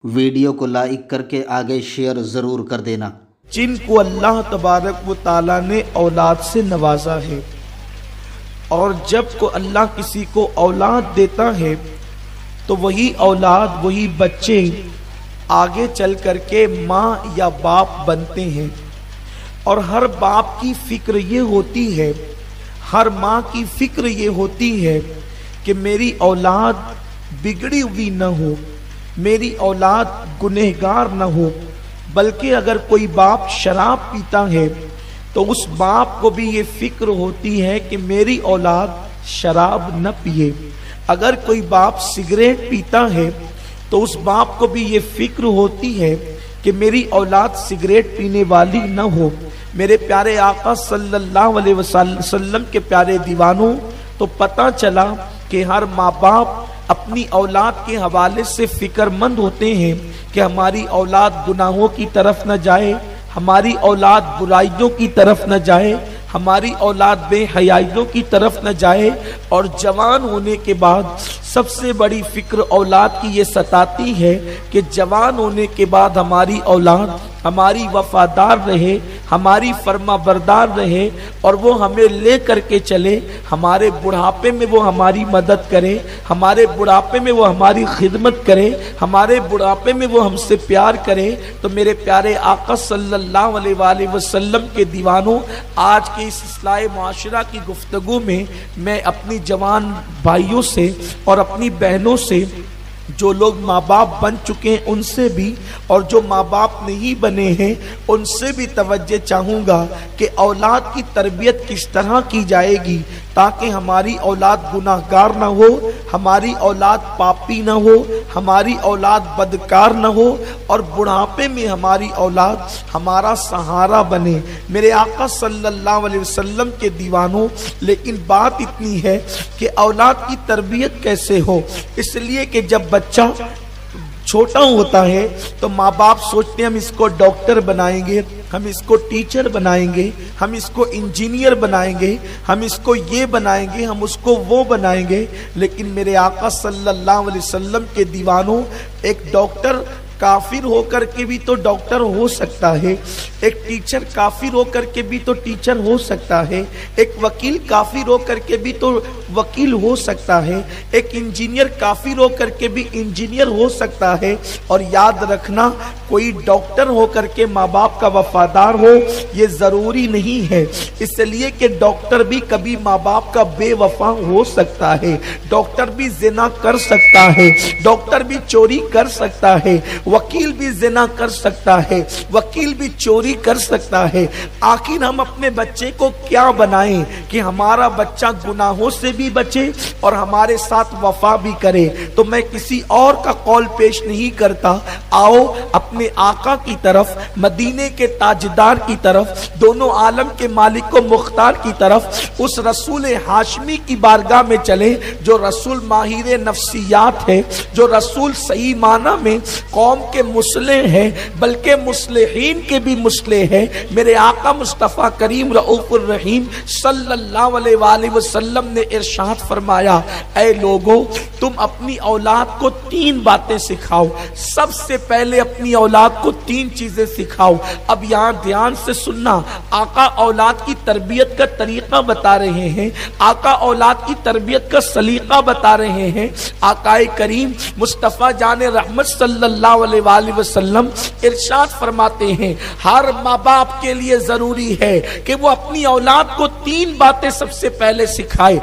Video को like करके आगे शेयर ज़रूर कर देना। जिनको अल्लाह तबारक व ताला ने औलाद से नवाजा है, और जब को अल्लाह किसी को औलाद देता है तो वही औलाद, वही बच्चे आगे चल करके माँ या बाप बनते हैं। और हर बाप की फिक्र ये होती है, हर माँ की फिक्र ये होती है कि मेरी औलाद बिगड़ी हुई न हो, मेरी औलाद गुनहगार न हो। बल्कि अगर कोई बाप शराब पीता है तो उस बाप को भी ये फिक्र होती है कि मेरी औलाद शराब न पिए। अगर कोई बाप सिगरेट पीता है तो उस बाप को भी ये फिक्र होती है कि मेरी औलाद सिगरेट पीने वाली न हो। मेरे प्यारे आका सल्लल्लाहु अलैहि वसल्लम के प्यारे दीवानों, तो पता चला कि हर माँ बाप अपनी औलाद के हवाले से फिक्रमंद होते हैं कि हमारी औलाद गुनाहों की तरफ न जाए, हमारी औलाद बुराइयों की तरफ न जाए, हमारी औलाद बेहयाइयों की तरफ न जाए। और जवान होने के बाद सबसे बड़ी फिक्र औलाद की ये सताती है कि जवान होने के बाद हमारी औलाद हमारी वफादार रहे, हमारी फर्मा बरदार रहे, और वो हमें ले करके चले, हमारे बुढ़ापे में वो हमारी मदद करे, हमारे बुढ़ापे में वो हमारी खिदमत करे, हमारे बुढ़ापे में वो हमसे प्यार करे। तो मेरे प्यारे आका सल्लल्लाहु अलैहि वसल्लम के दीवानों, आज के इस इस्लाह मुआशरा की गुफ्तगू में मैं अपनी जवान भाइयों से और अपनी बहनों से, जो लोग माँ बाप बन चुके हैं उनसे भी, और जो माँ बाप नहीं बने हैं उनसे भी तवज्जो चाहूँगा कि औलाद की तरबियत किस तरह की जाएगी ताकि हमारी औलाद गुनाहगार ना हो, हमारी औलाद पापी ना हो, हमारी औलाद बदकार ना हो, और बुढ़ापे में हमारी औलाद हमारा सहारा बने। मेरे आका सल्लल्लाहु अलैहि वसल्लम के दीवानों, लेकिन बात इतनी है कि औलाद की तरबियत कैसे हो। इसलिए कि जब बच्चा छोटा होता है तो माँ बाप सोचते हैं हम इसको डॉक्टर बनाएंगे, हम इसको टीचर बनाएंगे, हम इसको इंजीनियर बनाएंगे, हम इसको ये बनाएंगे, हम उसको वो बनाएंगे। लेकिन मेरे आका सल्लल्लाहु अलैहि वसल्लम के दीवानों, एक डॉक्टर काफिर होकर के भी तो डॉक्टर हो सकता है, एक टीचर काफिर होकर के भी तो टीचर हो सकता है, एक वकील काफिर होकर के भी तो वकील हो सकता है, एक इंजीनियर काफिर होकर के भी इंजीनियर हो सकता है। और याद रखना, कोई डॉक्टर होकर के माँ बाप का वफादार हो ये जरूरी नहीं है, इसलिए कि डॉक्टर भी कभी माँ बाप का बेवफा हो सकता है, डॉक्टर भी जिना कर सकता है, डॉक्टर भी चोरी कर सकता है, वकील भी जिना कर सकता है, वकील भी चोरी कर सकता है। आखिर हम अपने बच्चे को क्या बनाएं कि हमारा बच्चा गुनाहों से भी बचे और हमारे साथ वफा भी करे। तो मैं किसी और का कौल पेश नहीं करता, आओ अपने आका की तरफ, मदीने के ताजदार की तरफ, दोनों आलम के मालिक को मुख्तार की तरफ, उस रसूल हाशमी की बारगाह में चले, जो रसूल माहिर नफ्सियात है, जो रसूल सही माना में कौम के मुस्लिह हैं, बल्कि मुस्लिहीन के भी मुस्लिह हैं। मेरे आका मुस्तफा करीम रऊफुर रहीम सल्लल्लाहु अलैहि वसल्लम ने इरशाद फरमाया, ऐ लोगों, तुम अपनी औलाद को 3 बातें सिखाओ। सबसे पहले अपनी औलाद को 3 चीजें सिखाओ। अब यहाँ ध्यान से सुनना, आका औलाद की तरबियत का तरीका बता रहे हैं, आका औलाद की तरबियत का सलीका बता रहे हैं। आकाए करीम मुस्तफा जाने रहमत सल्लल्लाहु अलैहि वसल्लम इरशाद फरमाते हैं, हर माँ बाप के लिए जरूरी है कि वो अपनी औलाद को 3 बातें सबसे पहले सिखाए।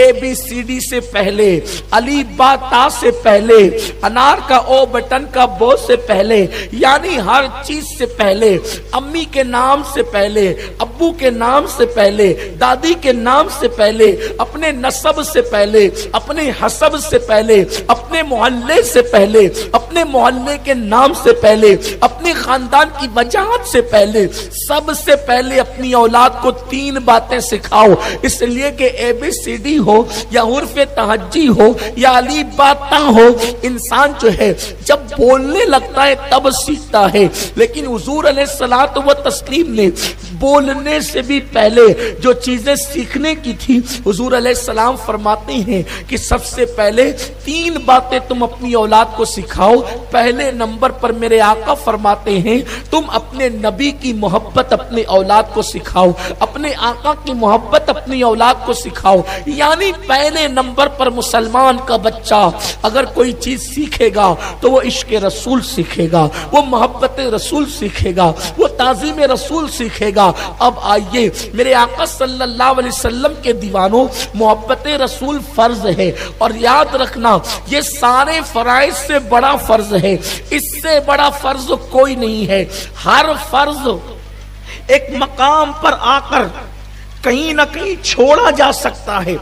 ABCD से पहले, अली बा ता से पहले, अनार का ओ बटन का बो से पहले, यानी हर चीज से पहले, अम्मी के नाम से पहले, अब्बू के नाम से पहले, दादी के नाम से पहले, अपने नसब से पहले, अपने हसब से पहले, अपने मोहल्ले से पहले, अपने मोहल्ले के नाम से पहले, अपने खानदान की वजाहत से पहले, सबसे पहले अपनी औलाद को 3 बातें सिखाओ। इसलिए कि ABCD हो या उर्फ तहज्जी हो या अली बाता हो, इंसान जो है जब बोलने लगता है तब सीखता है। लेकिन हुजूर अलैहिस्सलातु व तस्लीम ने बोलने से भी पहले जो चीजें सीखने की थी, हुजूर अलैहिस्सलाम फरमाते हैं कि सबसे पहले 3 बातें तुम अपनी औलाद को सिखाओ। पहले पहले नंबर पर मेरे आका फरमाते हैं तुम अपने नबी की मोहब्बत अपने औलाद को सिखाओ, अपने आका की मोहब्बत अपनी औलाद को सिखाओ। यानी पहले नंबर पर मुसलमान का बच्चा अगर कोई चीज सीखेगा तो वो इश्क रसूल सीखेगा, वो मोहब्बत रसूल सीखेगा, वो ताज़ीम रसूल सीखेगा। अब आइए मेरे आका सल्लल्लाहु अलैहि वसल्लम के दीवानों, मोहब्बत रसूल फर्ज है, और याद रखना ये सारे फराइज से बड़ा फर्ज है, इससे बड़ा फर्ज कोई नहीं है। हर फर्ज एक मकाम पर आकर कहीं ना कहीं छोड़ा जा सकता है,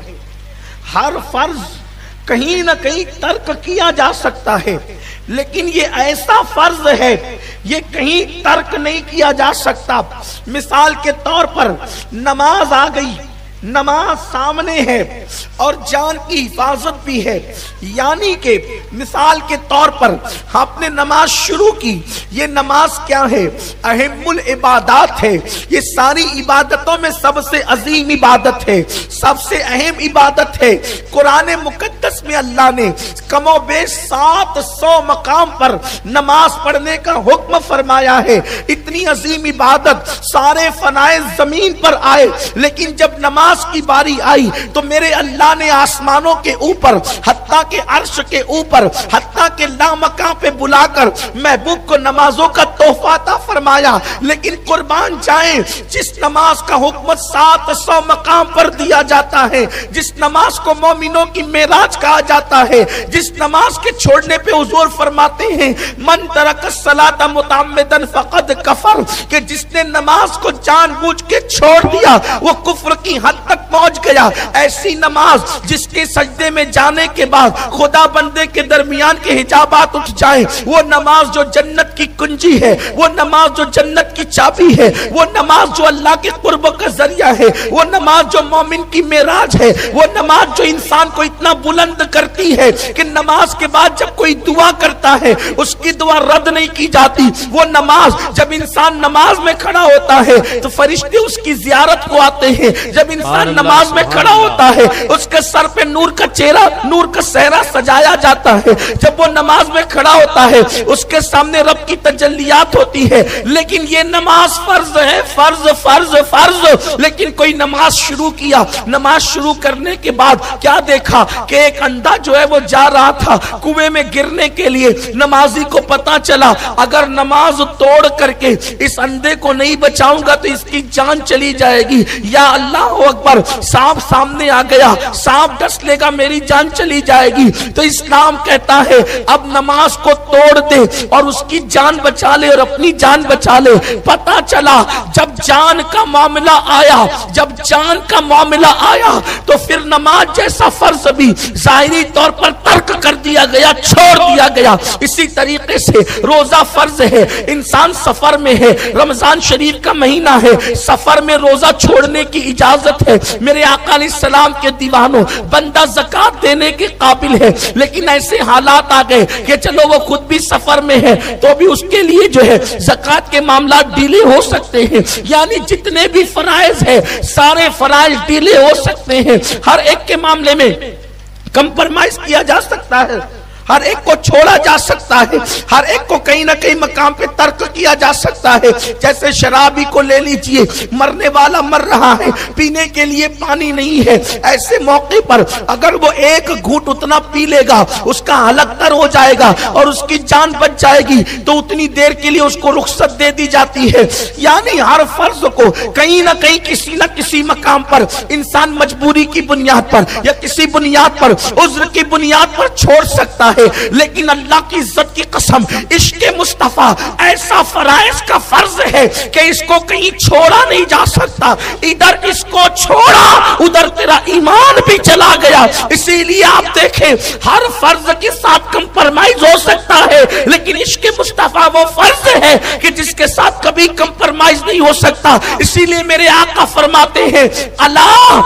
हर फर्ज कहीं ना कहीं तर्क किया जा सकता है, लेकिन ये ऐसा फर्ज है ये कहीं तर्क नहीं किया जा सकता। मिसाल के तौर पर नमाज आ गई, नमाज सामने है और जान की हिफाजत भी है, यानी कि मिसाल के तौर पर आपने नमाज शुरू की, ये नमाज क्या है? अहमुल इबादत है, ये सारी इबादतों में सबसे अजीम इबादत है, सबसे अहम इबादत है। कुरान मुकद्दस में अल्लाह ने कमोबेश 700 मकाम पर नमाज पढ़ने का हुक्म फरमाया है। इतनी अजीम इबादत सारे फनाए जमीन पर आए, लेकिन जब नमाज की बारी आई तो मेरे अल्लाह ने आसमानों के ऊपर, हत्ता के अर्श के ऊपर, हत्ता के लामकां पे बुलाकर महबूब को नमाजों का तोहफा अता फरमाया। लेकिन कुर्बान जाएं, जिस नमाज का हुक्म 700 मकाम पर दिया जाता है, जिस नमाज को मोमिनों की मेराज कहा जाता है, जिस नमाज के छोड़ने पे हुजूर फरमाते हैं मन तरक सलात मुतअम्मिदन फक़द कफर, कि जिसने नमाज को जानबूझ के छोड़ दिया वो कुफ्र की हद तक पहुंच गया। ऐसी नमाज जिसके सजदे में जाने के बाद खुदा बंदे के दरमियान के हिजाबात उठ जाए, वो नमाज जो जन्नत की कुंजी है, वो नमाज जो जन्नत की चाबी है, वो नमाज जो अल्लाह के कुर्ब का जरिया है, वो नमाज जो मोमिन की मेराज है, वो नमाज जो इंसान को इतना बुलंद करती है कि नमाज के बाद जब कोई दुआ करता है उसकी दुआ रद्द नहीं की जाती। वो नमाज जब इंसान नमाज में खड़ा होता है तो फरिश्ते उसकी जियारत को आते हैं, जब इंसान नमाज में खड़ा होता है उसके सर पे नूर का चेहरा, नूर का सेहरा सजाया जाता है, जब वो नमाज में खड़ा होता है उसके सामने रब की तजल्लियात होती है। लेकिन ये नमाज फर्ज है, फर्ज फर्ज फर्ज। लेकिन कोई नमाज शुरू किया, नमाज शुरू करने के बाद क्या देखा कि एक अंधा जो है वो जा रहा था कुएं में गिरने के लिए। नमाजी को पता चला अगर नमाज तोड़ करके इस अंधे को नहीं बचाऊंगा तो इसकी जान चली जाएगी। या अल्लाह अकबर, सांप सामने आ गया, सांप डस लेगा, मेरी जान चली जाएगी। तो इस्लाम कहता है अब नमाज को तोड़ दे और उसकी जान बचा ले और अपनी जान बचा ले। पता चला जब जान का मामला आया, जब जान का मामला आया तो फिर नमाज जैसा फर्ज भी जाहिरी तौर पर तर्क कर दिया गया, छोड़ दिया गया। इसी तरीके से रोजा फर्ज है, इंसान सफर में है, रमजान शरीफ का महीना है, सफर में रोजा छोड़ने की इजाजत है। मेरे आका अलैहिस्सलाम के दीवानों, बंदा ज़कात देने के काबिल है, लेकिन ऐसे हालात आ गए कि चलो वो खुद भी सफर में है तो भी उसके लिए जो है ज़कात के मामला डिले हो सकते हैं। यानी जितने भी फराइज है सारे फराइज डिले हो सकते हैं। हर एक के मामले में कंप्रोमाइज किया जा सकता है, हर एक को छोड़ा जा सकता है, हर एक को कहीं ना कहीं मकाम पे तर्क किया जा सकता है। जैसे शराबी को ले लीजिए, मरने वाला मर रहा है, पीने के लिए पानी नहीं है, ऐसे मौके पर अगर वो एक घूंट उतना पी लेगा उसका हलक तर हो जाएगा और उसकी जान बच जाएगी, तो उतनी देर के लिए उसको रुख्सत दे दी जाती है। यानी हर फर्ज को कहीं ना कहीं किसी न किसी मकाम पर इंसान मजबूरी की बुनियाद पर या किसी बुनियाद पर, उज्र की बुनियाद पर छोड़ सकता है। लेकिन अल्लाह की इज्जत की कसम, इश्क़े मुस्तफा ऐसा फराइज का फर्ज है कि इसको कहीं छोड़ा नहीं जा सकता। इधर इसको छोड़ा उधर तेरा ईमान भी चला गया। इसीलिए आप देखें हर फर्ज के साथ कंप्रोमाइज हो सकता है, लेकिन इश्क़े मुस्तफा वो फर्ज है कि जिसके साथ कभी कंप्रोमाइज नहीं हो सकता। इसीलिए मेरे आका फरमाते हैं अला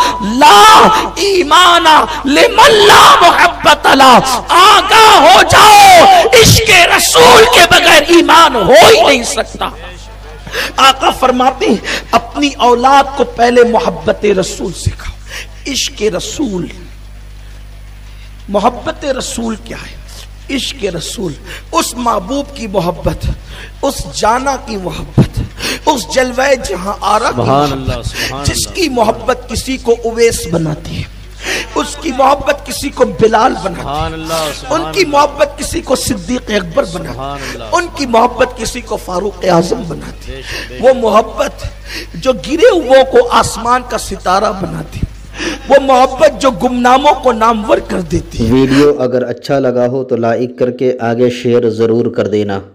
ला ईमाना लिमन ला मुहब्बत ला, आगा हो जाओ, इश्क़े रसूल के बगैर ईमान हो ही नहीं सकता। आका फरमाते हैं अपनी औलाद को पहले मोहब्बत रसूल सिखाओ। इश्क़े रसूल, मोहब्बत रसूल क्या है? عشق رسول، اس محبوب کی محبت، اس جانا کی محبت، اس جلوہ جہاں آرا کی محبت، جس کی محبت کسی کو اویس بناتی ہے، اس کی محبت کسی کو بلال بناتی ہے، ان کی محبت کسی کو صدیق اکبر بناتی ہے، ان کی محبت کسی کو فاروق اعظم بناتی ہے، وہ محبت جو گرے ہوئوں کو آسمان کا ستارہ بناتی ہے، وہ محبت جو گمناموں کو نامور کر دیتی ہے۔ ویڈیو اگر اچھا لگا ہو تو لائک کر کے آگے شیئر ضرور کر دینا۔